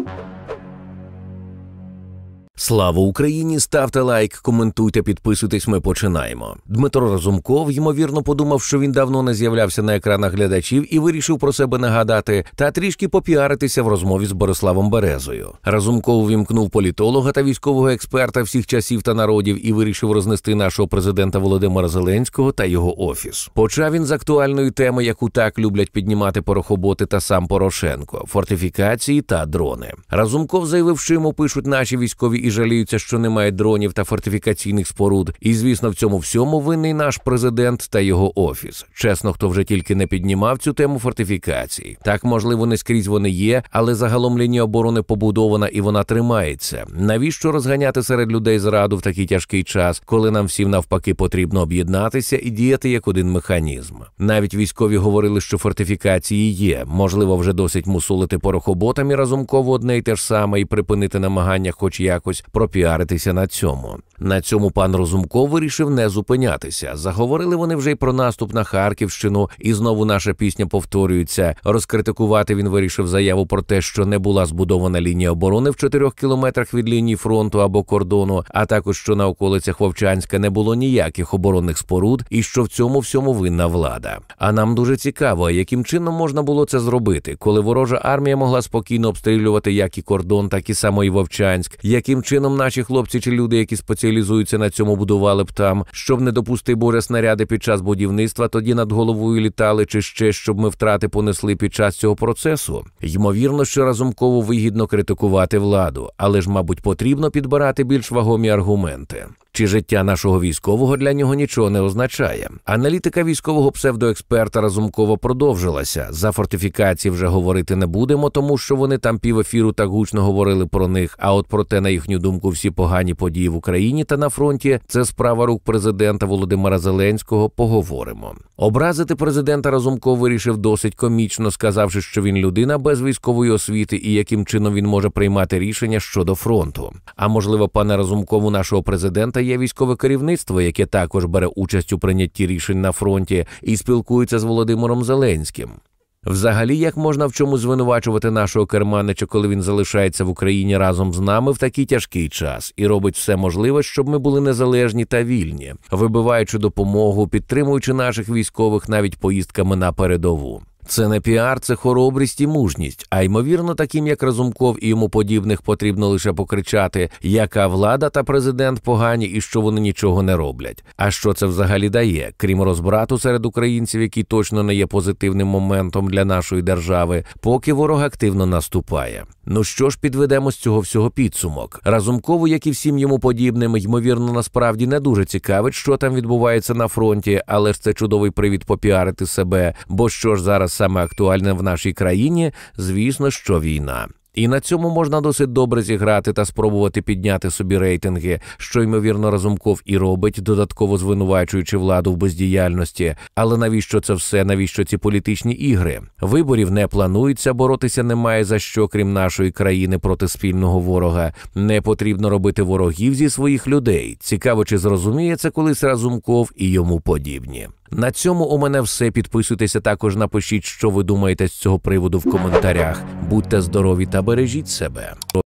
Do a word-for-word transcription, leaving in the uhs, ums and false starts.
Слава Україні! Ставте лайк, коментуйте, підписуйтесь, ми починаємо. Дмитро Разумков, ймовірно, подумав, що він давно не з'являвся на екранах глядачів і вирішив про себе нагадати та трішки попіаритися в розмові з Бориславом Березою. Разумков увімкнув політолога та військового експерта всіх часів та народів і вирішив рознести нашого президента Володимира Зеленського та його офіс. Почав він з актуальної теми, яку так люблять піднімати порохоботи та сам Порошенко – фортифікації та дрони. Разумков заявив, що йому пишуть наші військові і жаліються, що немає дронів та фортифікаційних споруд. І, звісно, в цьому всьому винний наш президент та його офіс. Чесно, хто вже тільки не піднімав цю тему фортифікацій. Так, можливо, не скрізь вони є, але загалом лінія оборони побудована і вона тримається. Навіщо розганяти серед людей зраду в такий тяжкий час, коли нам всім навпаки потрібно об'єднатися і діяти як один механізм? Навіть військові говорили, що фортифікації є. Можливо, вже досить мусолити порохоботам і Разумкову одне й те ж саме і припинити намагання хоч якось пропіаритися на цьому. На цьому пан Разумков вирішив не зупинятися. Заговорили вони вже й про наступ на Харківщину, і знову наша пісня повторюється. Розкритикувати він вирішив заяву про те, що не була збудована лінія оборони в чотирьох кілометрах від лінії фронту або кордону, а також, що на околицях Вовчанська не було ніяких оборонних споруд і що в цьому всьому винна влада. А нам дуже цікаво, яким чином можна було це зробити, коли ворожа армія могла спокійно обстрілювати як і кордон, так і само і Вовчанськ, яким чином наші хлопці чи люди, які спеціалізуються на цьому, будували б там, щоб не допусти Боря снаряди під час будівництва, тоді над головою літали, чи ще, щоб ми втрати понесли під час цього процесу. Ймовірно, що Разумкову вигідно критикувати владу, але ж, мабуть, потрібно підбирати більш вагомі аргументи. Чи життя нашого військового для нього нічого не означає? Аналітика військового псевдоексперта Разумкова продовжилася. За фортифікації вже говорити не будемо, тому що вони там пів ефіру так гучно говорили про них, а от про те, на їхню думку, всі погані події в Україні та на фронті – це справа рук президента Володимира Зеленського, поговоримо. Образити президента Разумков вирішив досить комічно, сказавши, що він людина без військової освіти і яким чином він може приймати рішення щодо фронту. А можливо, пане Разумкову, нашого президента є військове керівництво, яке також бере участь у прийнятті рішень на фронті і спілкується з Володимиром Зеленським. Взагалі, як можна в чомусь звинувачувати нашого керманича, коли він залишається в Україні разом з нами в такий тяжкий час і робить все можливе, щоб ми були незалежні та вільні, вибиваючи допомогу, підтримуючи наших військових навіть поїздками на передову. Це не піар, це хоробрість і мужність, а ймовірно таким, як Разумков і йому подібних, потрібно лише покричати, яка влада та президент погані і що вони нічого не роблять. А що це взагалі дає, крім розбрату серед українців, який точно не є позитивним моментом для нашої держави, поки ворог активно наступає? Ну що ж, підведемо з цього всього підсумок. Разумкову, як і всім йому подібним, ймовірно, насправді не дуже цікавить, що там відбувається на фронті, але ж це чудовий привід попіарити себе, бо що ж зараз саме актуальне в нашій країні, звісно, що війна. І на цьому можна досить добре зіграти та спробувати підняти собі рейтинги, що, ймовірно, Разумков і робить, додатково звинувачуючи владу в бездіяльності. Але навіщо це все, навіщо ці політичні ігри? Виборів не планується, боротися немає за що, крім нашої країни, проти спільного ворога. Не потрібно робити ворогів зі своїх людей. Цікаво, чи зрозуміє це колись Разумков і йому подібні. На цьому у мене все. Підписуйтеся, також напишіть, що ви думаєте з цього приводу в коментарях. Будьте здорові та бережіть себе.